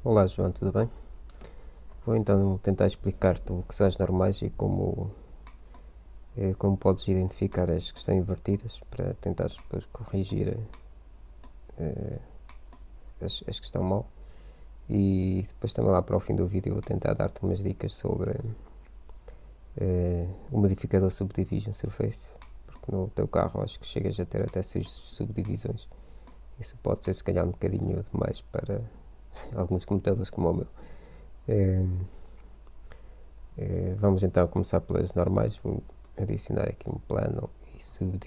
Olá João, tudo bem? Vou então tentar explicar-te o que são as normais e como podes identificar as que estão invertidas para tentar depois corrigir as que estão mal. E depois também lá para o fim do vídeo vou tentar dar-te umas dicas sobre o modificador Subdivision Surface, porque no teu carro acho que chegas a ter até 6 subdivisões. Isso pode ser se calhar um bocadinho demais para alguns computadores como o meu. Eh, Vamos então começar pelas normais. Vou adicionar aqui um plano e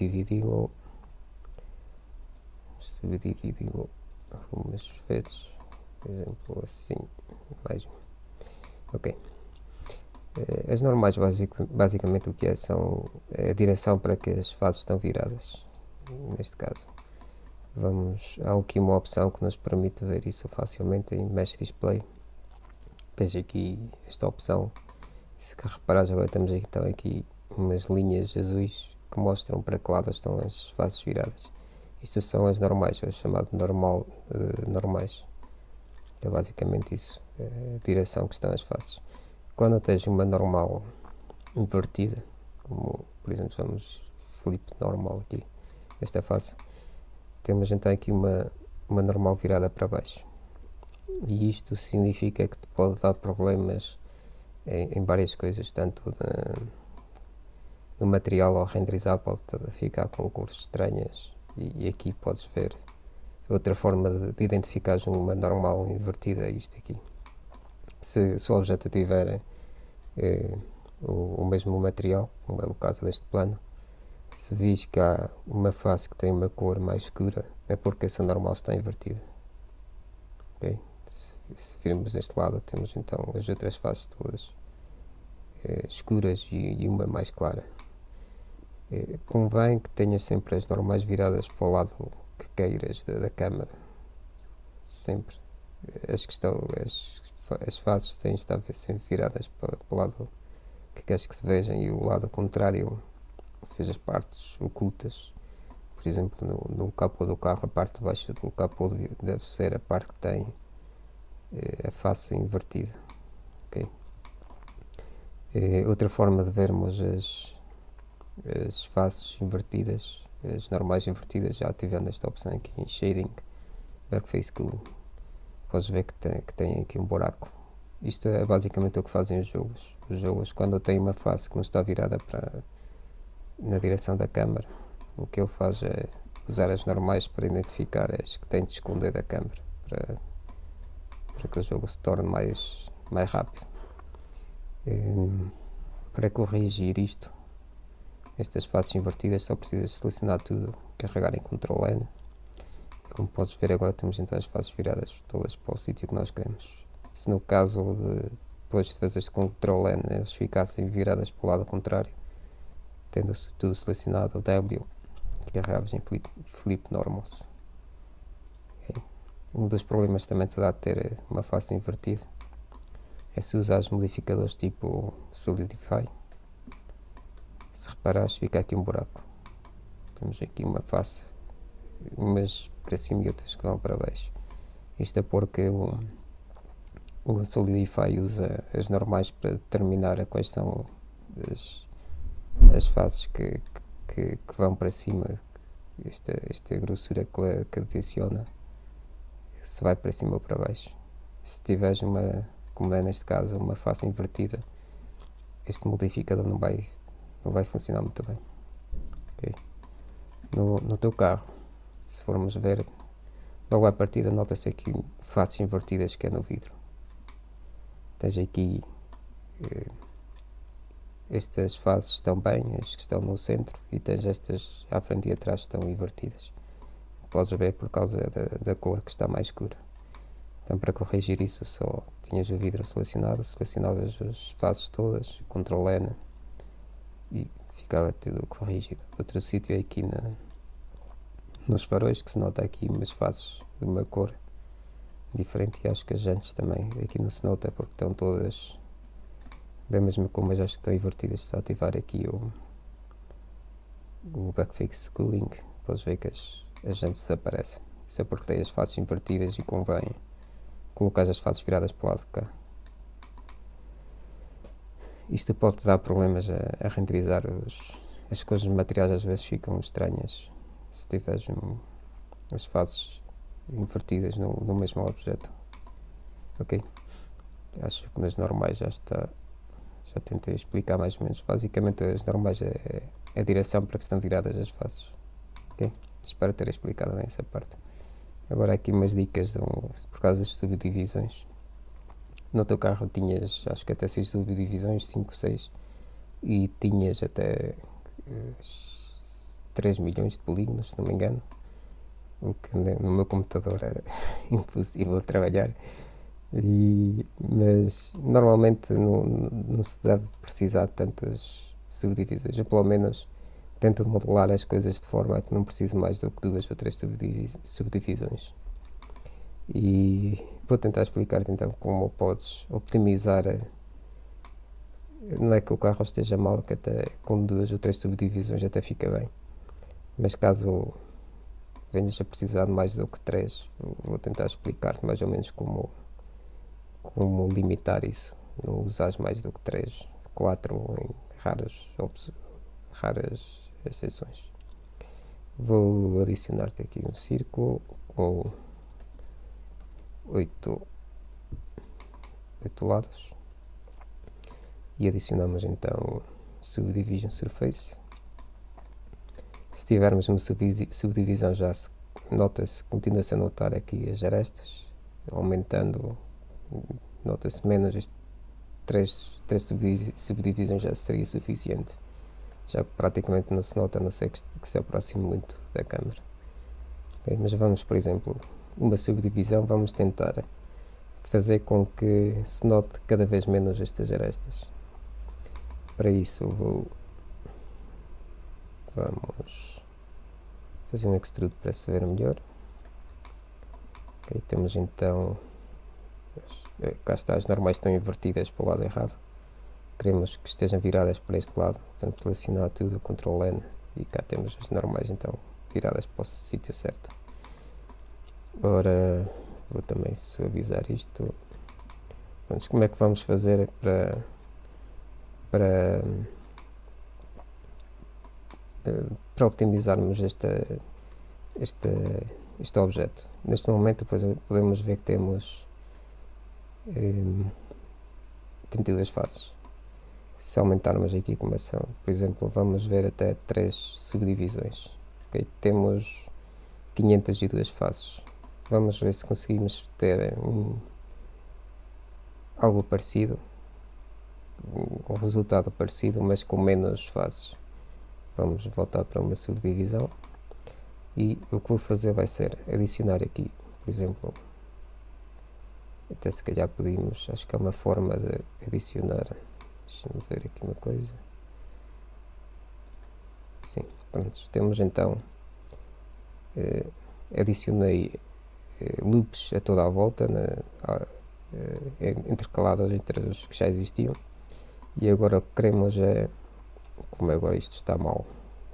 subdividi-lo algumas vezes, por exemplo assim, mais um. Ok. As normais basicamente o que é são a direção para que as fases estão viradas. Neste caso há aqui uma opção que nos permite ver isso facilmente em Mesh Display. Tens aqui esta opção. Se reparares, agora temos então aqui umas linhas azuis que mostram para que lado estão as faces viradas. Isto são as normais, é o chamado normais. É basicamente isso, é a direção que estão as faces. Quando tens uma normal invertida, como por exemplo vamos flip normal aqui, esta face, temos então aqui uma normal virada para baixo. E isto significa que te pode dar problemas em várias coisas, tanto no material ao renderizar pode ficar com cores estranhas e aqui podes ver outra forma de identificar uma normal invertida. Isto aqui, se o objeto tiver eh, o mesmo material, como é o caso deste plano, se vis que há uma face que tem uma cor mais escura, é porque essa normal está invertida. Okay? Se virmos deste lado, temos então as outras faces todas escuras e uma mais clara. Convém que tenhas sempre as normais viradas para o lado que queiras da câmera. Sempre. As faces têm de estar sempre viradas para o lado que queres que se vejam e o lado contrário, seja as partes ocultas. Por exemplo, no capô do carro, a parte de baixo do capô deve ser a parte que tem a face invertida. Okay? Outra forma de vermos as faces invertidas, as normais invertidas, já ativando esta opção aqui em Shading, Backface Cooling, podes ver que tem aqui um buraco. Isto é basicamente o que fazem os jogos. Os jogos, quando tem uma face que não está virada na direção da câmera, o que ele faz é usar as normais para identificar as que tem de esconder da câmera, para que o jogo se torne mais rápido. Para corrigir isto, estas faces invertidas, só precisas selecionar tudo, carregar em Ctrl N. E como podes ver agora temos então as faces viradas todas para o sítio que nós queremos. Se no caso depois de fazer este Ctrl N elas ficassem viradas para o lado contrário, tendo tudo selecionado, o W, carregamos em Flip Normals. Okay. Um dos problemas também te dá de ter uma face invertida é se usares modificadores tipo Solidify. Se reparares, fica aqui um buraco. Temos aqui uma face, umas para cima e outras que vão para baixo. Isto é porque o Solidify usa as normais para determinar quais são as faces que vão para cima. Esta grossura que adiciona se vai para cima ou para baixo. Se tiveres como é neste caso, uma face invertida, este modificador não vai funcionar muito bem. Okay? No teu carro, se formos ver, logo à partida nota-se aqui faces invertidas que é no vidro. Tens aqui estas faces estão bem, as que estão no centro, e tens estas à frente e atrás estão invertidas. Podes ver por causa da cor que está mais escura. Então, para corrigir isso, só tinhas o vidro selecionado, selecionavas as faces todas, Ctrl N, e ficava tudo corrigido. Outro sítio é aqui nos faróis, que se nota aqui umas faces de uma cor diferente, e acho que as jantes também aqui não se nota porque estão todas da mesma cor, mas acho que estão invertidas. Se ativar aqui o Backface Cooling, podes ver que as jantes desaparecem. Isso é porque tem as faces invertidas e convém colocar as faces viradas para o lado de cá. Isto pode dar problemas a renderizar as coisas dos materiais, às vezes ficam estranhas se tiveres as faces invertidas no mesmo objeto. Ok, acho que nas normais já está, já tentei explicar mais ou menos. Basicamente as normais é a direção para que estão viradas as faces. Ok, espero ter explicado bem essa parte. Agora aqui umas dicas por causa das subdivisões. No teu carro tinhas, acho que até 6 subdivisões, 5, 6, e tinhas até 3 milhões de polígonos, se não me engano, o que no meu computador era impossível de trabalhar. Mas normalmente não se deve precisar de tantas subdivisões. Eu pelo menos tento modelar as coisas de forma a que não preciso mais do que 2 ou 3 subdivisões. E vou tentar explicar-te então como podes optimizar. Não é que o carro esteja mal, que até com 2 ou 3 subdivisões até fica bem. Mas caso venhas a precisar de mais do que 3, vou tentar explicar-te mais ou menos como limitar isso. Não usares mais do que 3, 4 em raras exceções. Vou adicionar-te aqui um círculo com 8 lados e adicionamos então Subdivision Surface. Se tivermos uma subdivisão, já nota-se, continua-se a notar aqui as arestas, aumentando, nota-se menos. 3 subdivisões já seria suficiente, já que praticamente não se nota, a não ser que se aproxime muito da câmera. Okay, mas vamos, por exemplo, uma subdivisão, vamos tentar fazer com que se note cada vez menos estas arestas. Para isso vamos fazer um extrude para se ver melhor. Okay, temos então, cá está, as normais estão invertidas para o lado errado. Queremos que estejam viradas para este lado, vamos selecionar tudo, Ctrl N, e cá temos as normais então viradas para o sítio certo. Agora vou também suavizar isto. Vamos, como é que vamos fazer para optimizarmos este objeto? Neste momento depois podemos ver que temos 32 faces. Se aumentarmos aqui como são, por exemplo, vamos ver até 3 subdivisões. Okay? Temos 502 faces. Vamos ver se conseguimos ter algo parecido, um resultado parecido, mas com menos faces. Vamos voltar para uma subdivisão e o que vou fazer vai ser adicionar aqui, por exemplo, até se calhar podemos, acho que é uma forma de adicionar. Deixa-me ver aqui uma coisa. Sim, pronto, temos então, adicionei loops a toda a volta, intercalados entre os que já existiam, e agora o que queremos é, como agora isto está mal,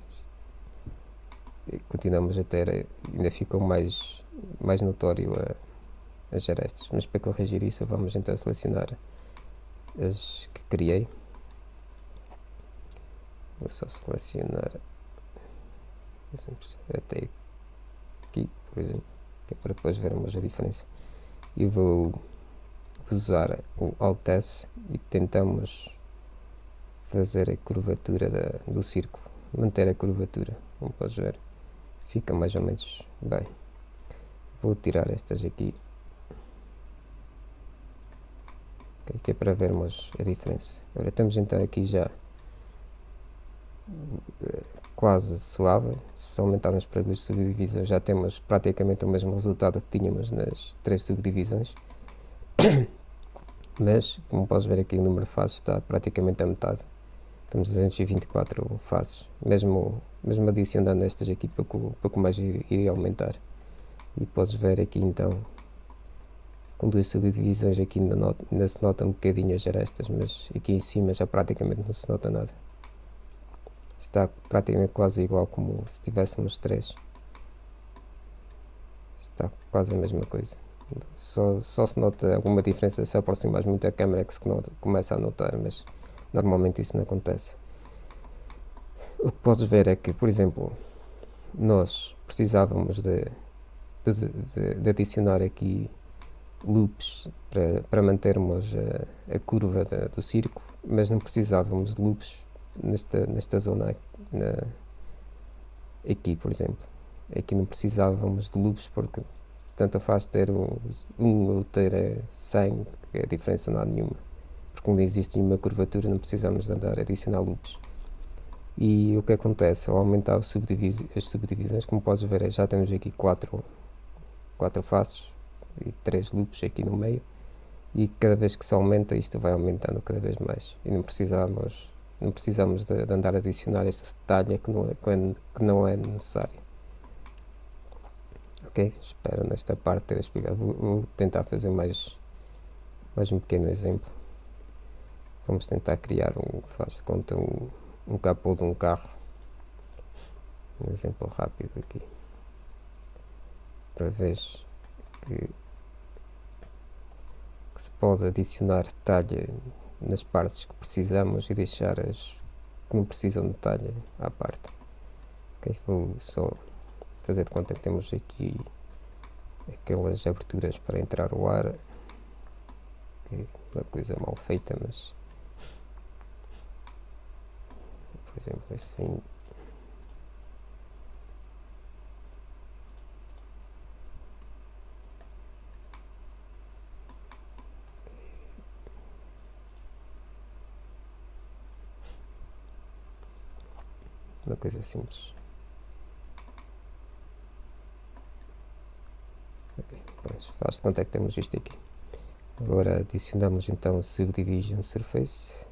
continuamos a ter, ainda ficou mais notório as arestas, mas para corrigir isso vamos então selecionar as que criei. Vou só selecionar até aqui, por exemplo, que é para depois vermos a diferença, e vou usar o Alt S e tentamos fazer a curvatura do círculo, manter a curvatura, como podes ver, fica mais ou menos bem. Vou tirar estas aqui, okay, que é para vermos a diferença. Agora temos então aqui já quase suave. Se aumentarmos para 2 subdivisões já temos praticamente o mesmo resultado que tínhamos nas 3 subdivisões. Mas, como podes ver aqui, o número de faces está praticamente a metade. Temos 224 faces, mesmo adicionando estas aqui, pouco mais iria aumentar. E podes ver aqui então, com 2 subdivisões aqui ainda se nota um bocadinho as arestas, mas aqui em cima já praticamente não se nota nada. Está praticamente quase igual como se tivéssemos 3. Está quase a mesma coisa. Só se nota alguma diferença se aproximares muito a câmera que se começa a notar, mas normalmente isso não acontece. O que podes ver é que, por exemplo, nós precisávamos de adicionar aqui loops para mantermos a curva do círculo, mas não precisávamos de loops nesta zona aqui, por exemplo. Aqui não precisávamos de loops porque tanto faz ter ou ter 100, que a diferença não há nenhuma, porque não existe nenhuma curvatura, não precisamos de andar a adicionar loops. E o que acontece ao aumentar as subdivisões, como podes ver, já temos aqui 4 faces e 3 loops aqui no meio, e cada vez que se aumenta isto vai aumentando cada vez mais, e não precisamos de andar a adicionar este detalhe que não é necessário. Ok, espero nesta parte ter explicado. Vou tentar fazer mais um pequeno exemplo. Vamos tentar criar faz de conta um capô de um carro. Um exemplo rápido aqui, para ver que se pode adicionar detalhe nas partes que precisamos e deixar as que não precisam de detalhe à parte. Ok, vou só fazer de conta que temos aqui aquelas aberturas para entrar o ar, que é uma coisa mal feita, mas por exemplo assim. Uma coisa simples. Ok, faz de conta que temos isto aqui. Agora adicionamos então Subdivision Surface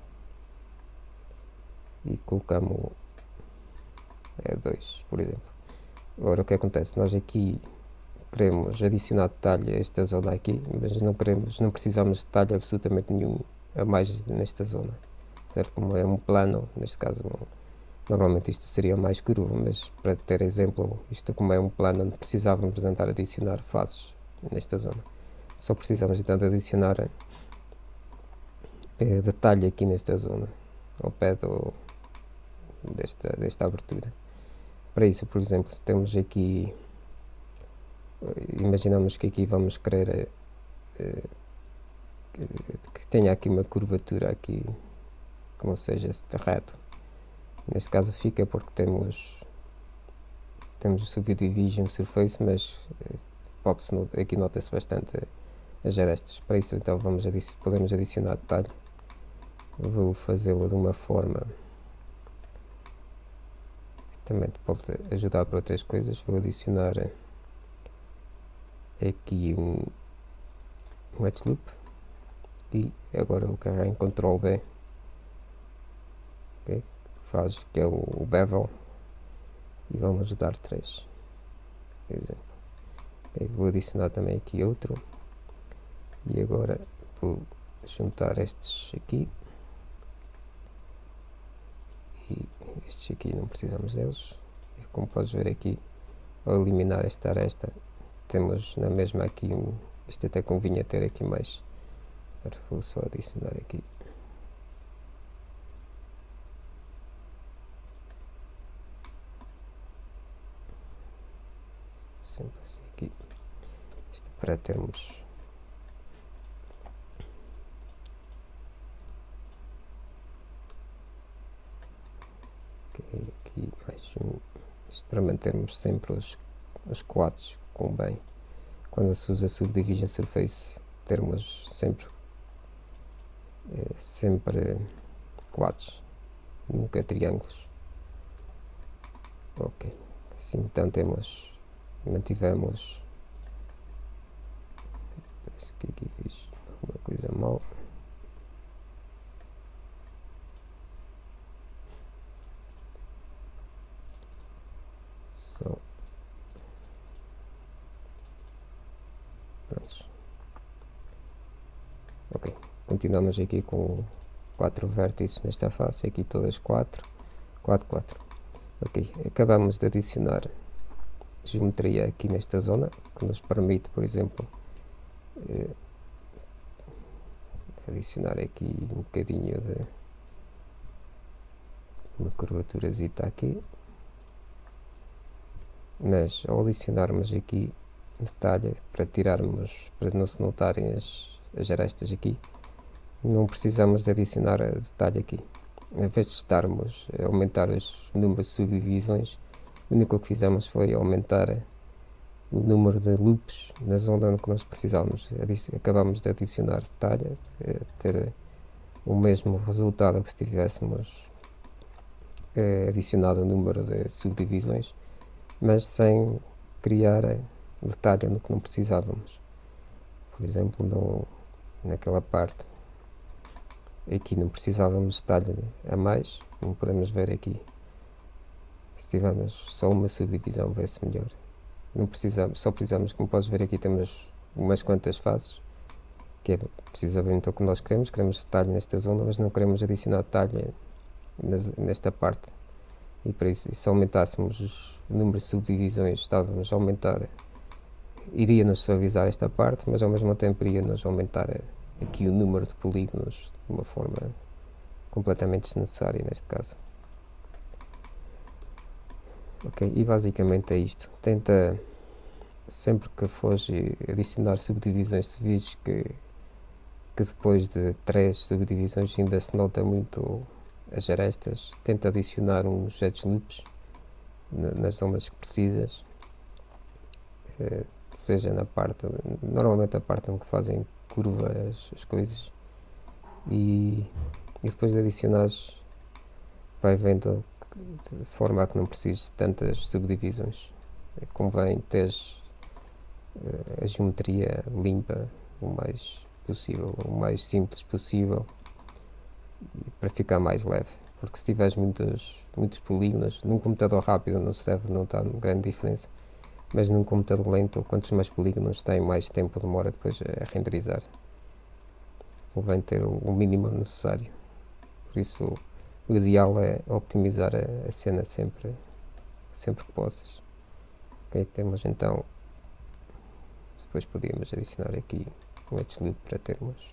e colocamos 2, por exemplo. Agora o que acontece? Nós aqui queremos adicionar detalhe a esta zona aqui, mas não precisamos de detalhe absolutamente nenhum a mais nesta zona, certo? Como é um plano, neste caso normalmente isto seria mais curvo, mas para ter exemplo, isto como é um plano, não precisávamos de tentar adicionar faces nesta zona, só precisamos então de adicionar detalhe aqui nesta zona, ao pé desta abertura. Para isso, por exemplo, se temos aqui, imaginamos que aqui vamos querer que tenha aqui uma curvatura aqui, que não seja reto. Neste caso fica porque temos o Subdivision Surface, mas aqui nota-se bastante as arestas. Para isso então podemos adicionar detalhe. Vou fazê-lo de uma forma que também pode ajudar para outras coisas. Vou adicionar aqui um edge loop e agora vou carregar em Ctrl B, okay, que é o bevel, e vamos dar 3, por exemplo. Okay, vou adicionar também aqui outro e agora vou juntar estes aqui e estes aqui não precisamos deles. E como podes ver aqui, ao eliminar esta aresta, temos na mesma aqui isto até convinha ter aqui mais. Agora vou só adicionar aqui. Sempre assim aqui. Isto para termos aqui mais isto para mantermos sempre os quadros com bem. Quando se usa Subdivision Surface, termos sempre quadros, nunca triângulos. Ok, assim então mantivemos. Parece que aqui fiz alguma coisa mal. Só prontos. Ok, continuamos aqui com 4 vértices nesta face, aqui todas 4. Ok, acabamos de adicionar geometria aqui nesta zona, que nos permite, por exemplo, adicionar aqui um bocadinho de uma curvaturazita aqui, mas ao adicionarmos aqui detalhe para tirarmos, para não se notarem as arestas aqui, não precisamos de adicionar detalhe aqui. Em vez de estarmos a aumentar os números de subdivisões, o único que fizemos foi aumentar o número de loops na zona que nós precisávamos. Acabamos de adicionar detalhe, ter o mesmo resultado que se tivéssemos adicionado o número de subdivisões, mas sem criar detalhe no que não precisávamos. Por exemplo, naquela parte aqui não precisávamos de detalhe a mais, como podemos ver aqui. Se tivermos só uma subdivisão vai-se melhor. Não precisamos, só precisamos, como podes ver aqui, temos umas quantas faces, que é precisamente o que nós queremos detalhe nesta zona, mas não queremos adicionar detalhe nesta parte. E para isso, se aumentássemos o número de subdivisões, estávamos a aumentar, iria-nos suavizar esta parte, mas ao mesmo tempo iria-nos aumentar aqui o número de polígonos de uma forma completamente desnecessária neste caso. Ok, e basicamente é isto. Tenta, sempre que fores adicionar subdivisões, se vires que depois de 3 subdivisões ainda se nota muito as arestas, tenta adicionar uns edge loops nas zonas que precisas, seja na parte, normalmente a parte em que fazem curvas as coisas, e depois de adicionares vai vendo de forma a que não precises de tantas subdivisões. Convém teres a geometria limpa o mais possível, o mais simples possível, para ficar mais leve, porque se tiveres muitos polígonos, num computador rápido não se deve notar grande diferença, mas num computador lento, quantos mais polígonos tem, mais tempo demora depois a renderizar. Convém ter o mínimo necessário, por isso o ideal é optimizar a cena sempre que possas. Ok, temos então, depois podíamos adicionar aqui um edge loop para termos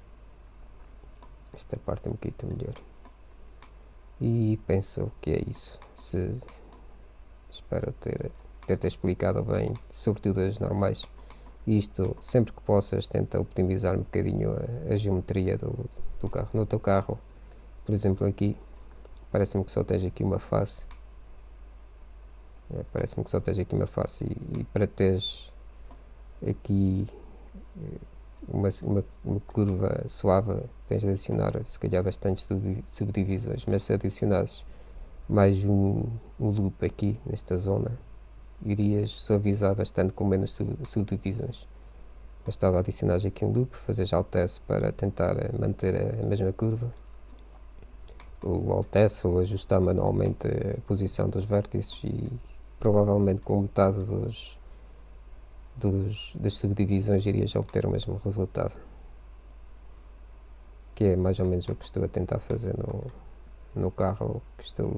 esta parte um bocadinho melhor. E penso que é isso. Espero ter-te explicado bem, sobretudo as normais. E isto, sempre que possas, tenta optimizar um bocadinho a geometria do carro. No teu carro, por exemplo, aqui, parece-me que só tens aqui uma face. E para teres aqui uma curva suave, tens de adicionar se calhar bastantes subdivisões, mas se adicionasses mais um loop aqui nesta zona, irias suavizar bastante com menos subdivisões. Bastava adicionar aqui um loop, fazer Alt S para tentar manter a mesma curva, ou Alt S, ou ajustar manualmente a posição dos vértices, e provavelmente com metade das subdivisões irias obter o mesmo resultado, que é mais ou menos o que estou a tentar fazer no carro que estou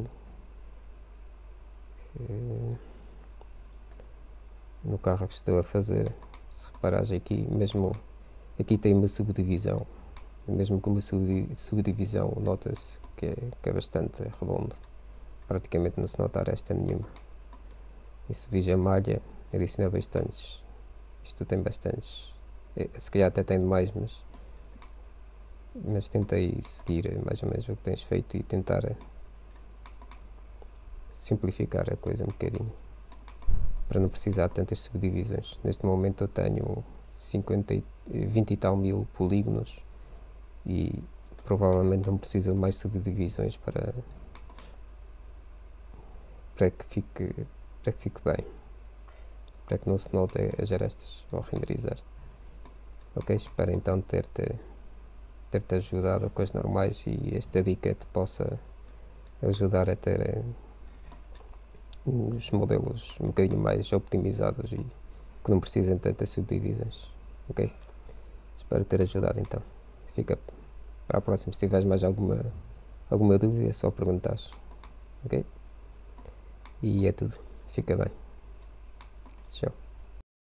a fazer. Se reparares aqui, mesmo aqui tem uma subdivisão, mesmo com uma subdivisão nota-se que é bastante redondo, praticamente não se nota aresta nenhuma. E se vis a malha, adiciona bastantes, isto tem bastantes, se calhar até tem demais, mas tentei seguir mais ou menos o que tens feito e tentar simplificar a coisa um bocadinho, para não precisar de tantas subdivisões. Neste momento eu tenho 20 e tal mil polígonos e provavelmente não preciso de mais subdivisões para que fique bem, para que não se note as arestas ao renderizar. Ok, espero então ter-te ajudado com as normais, e esta dica te possa ajudar a ter os modelos um bocadinho mais optimizados e que não precisem de tantas subdivisões. Ok? Espero ter ajudado então. Fica para a próxima. Se tiveres mais alguma dúvida, é só perguntares. Ok? E é tudo. Fica bem. Tchau.